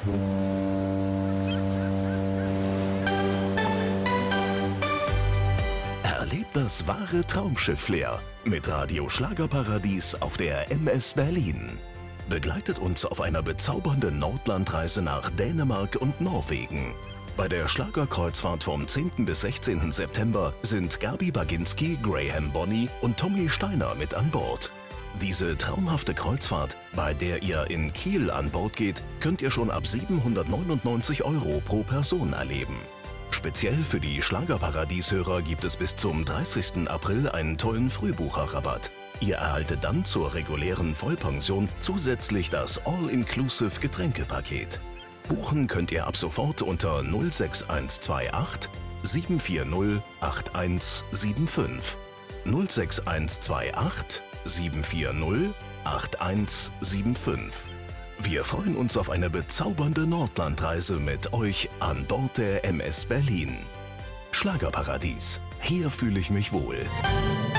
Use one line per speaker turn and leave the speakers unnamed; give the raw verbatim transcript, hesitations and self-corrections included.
Erlebt das wahre Traumschiff-Flair mit Radio Schlagerparadies auf der M S Berlin. Begleitet uns auf einer bezaubernden Nordlandreise nach Dänemark und Norwegen. Bei der Schlagerkreuzfahrt vom zehnten bis sechzehnten September sind Gabi Baginski, Graham Bonny und Tommy Steiner mit an Bord. Diese traumhafte Kreuzfahrt, bei der ihr in Kiel an Bord geht, könnt ihr schon ab siebenhundertneunundneunzig Euro pro Person erleben. Speziell für die Schlagerparadies-Hörer gibt es bis zum dreißigsten April einen tollen Frühbucherrabatt. Ihr erhaltet dann zur regulären Vollpension zusätzlich das All-Inclusive Getränkepaket. Buchen könnt ihr ab sofort unter null sechs eins zwei acht sieben vier null acht eins sieben fünf. null sechs eins zwei acht sieben vier null acht eins sieben fünf. Wir freuen uns auf eine bezaubernde Nordlandreise mit euch an Bord der M S Berlin. Schlagerparadies, hier fühle ich mich wohl.